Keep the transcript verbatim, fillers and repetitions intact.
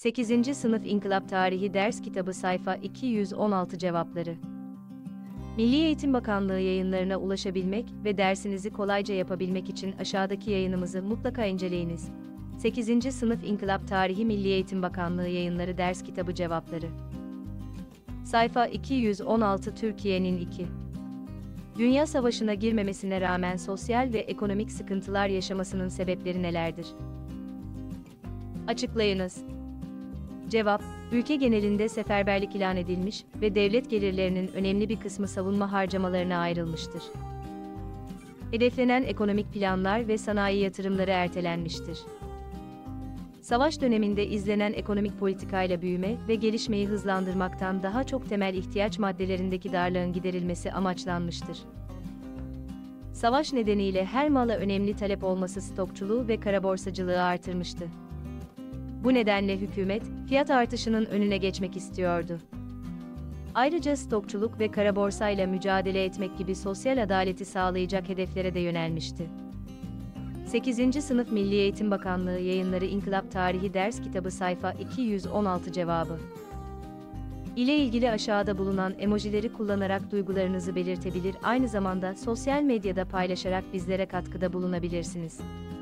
sekizinci Sınıf İnkılap Tarihi Ders Kitabı Sayfa iki yüz on altı Cevapları. Milli Eğitim Bakanlığı yayınlarına ulaşabilmek ve dersinizi kolayca yapabilmek için aşağıdaki yayınımızı mutlaka inceleyiniz. sekizinci Sınıf İnkılap Tarihi Milli Eğitim Bakanlığı Yayınları Ders Kitabı Cevapları. Sayfa iki yüz on altı Türkiye'nin iki. Dünya Savaşı'na girmemesine rağmen sosyal ve ekonomik sıkıntılar yaşamasının sebepleri nelerdir? Açıklayınız. Cevap, ülke genelinde seferberlik ilan edilmiş ve devlet gelirlerinin önemli bir kısmı savunma harcamalarına ayrılmıştır. Hedeflenen ekonomik planlar ve sanayi yatırımları ertelenmiştir. Savaş döneminde izlenen ekonomik politikayla büyüme ve gelişmeyi hızlandırmaktan daha çok temel ihtiyaç maddelerindeki darlığın giderilmesi amaçlanmıştır. Savaş nedeniyle her mala önemli talep olması stokçuluğu ve karaborsacılığı artırmıştı. Bu nedenle hükümet, fiyat artışının önüne geçmek istiyordu. Ayrıca stokçuluk ve karaborsayla mücadele etmek gibi sosyal adaleti sağlayacak hedeflere de yönelmişti. sekizinci Sınıf Milli Eğitim Bakanlığı Yayınları İnkılap Tarihi Ders Kitabı Sayfa iki yüz on altı Cevabı ile ilgili aşağıda bulunan emojileri kullanarak duygularınızı belirtebilir, aynı zamanda sosyal medyada paylaşarak bizlere katkıda bulunabilirsiniz.